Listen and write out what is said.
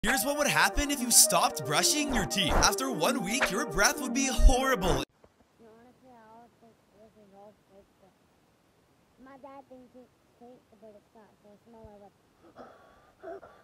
Here's what would happen if you stopped brushing your teeth. After 1 week, your breath would be horrible. Honestly, I always think this is all fake, but my dad thinks it's fake, but it's not, so it's smaller, but